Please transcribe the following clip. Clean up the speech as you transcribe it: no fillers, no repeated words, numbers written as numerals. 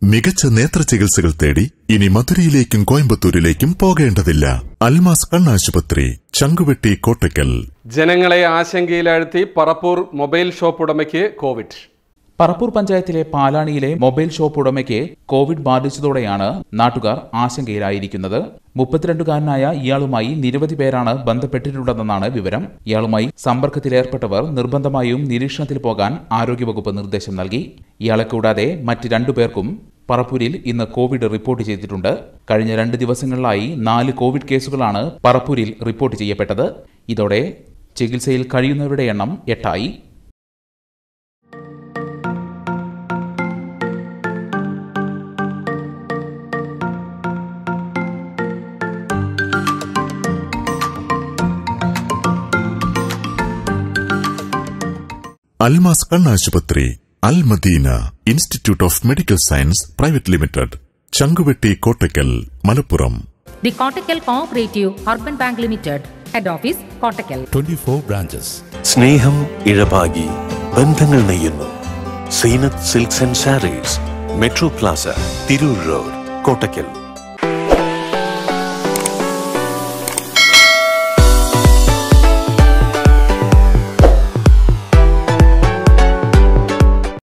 മികച്ച നേത്ര ചികിത്സകൾ തേടി ഇനി മധുരയിലേക്കും കോയമ്പത്തൂരിലേക്കും പോകേണ്ടതില്ല. അൽമാസ് കണ്ണാശുപത്രി, ചങ്കുവെട്ടി, കോട്ടയ്ക്കൽ. ജനങ്ങളെ ആശങ്കയിലാഴ്ത്തി പറപ്പൂർ മൊബൈൽ ഷോപ്പ് ഉടമയ്ക്ക് കോവിഡ്. പറപ്പൂർ പഞ്ചായത്തിലെ പാലാണിയിലെ മൊബൈൽ ഷോപ്പ് ഉടമയ്ക്ക് കോവിഡ് ബാധിച്ചതോടെയാണ് നാട്ടുകാർ ആശങ്കയിലായിരിക്കുന്നത്. 32കാരനായ ഇയാളുമായി നിരവധി പേരാണ് ബന്ധപ്പെട്ടിട്ടുള്ളതെന്നാണ് വിവരം. ഇയാളുമായി സമ്പർക്കത്തിലേർപ്പെട്ടവർ നിർബന്ധമായും നിരീക്ഷണത്തിൽ പോകാൻ ആരോഗ്യവകുപ്പ് നിർദ്ദേശം നൽകി. ഇയാളെ കൂടാതെ മറ്റ് 2 പേർക്കും പറപ്പൂരിൽ ഇന്ന് കോവിഡ് റിപ്പോർട്ട് ചെയ്തിട്ടുണ്ട്. കഴിഞ്ഞ 2 ദിവസങ്ങളിലായി 4 കോവിഡ് കേസുകളാണ് പറപ്പൂരിൽ റിപ്പോർട്ട് ചെയ്യപ്പെട്ടത്. ഇതോടെ ചികിത്സയിൽ കഴിയുന്നവരുടെ എണ്ണം 8 ആയി. അൽമാസ് കണ്ണാശുപത്രി, Al Madina institute of medical science private limited, Changuvetty, Kottakkal, Malappuram. The Kottakkal cooperative urban bank limited, head office Kottakkal. 24 branches. സ്നേഹം ഇഴപാകി ബന്ധങ്ങൾ നെയ്യുന്നു. Zeenath silks and sarees, metro plaza, Tirur road, Kottakkal.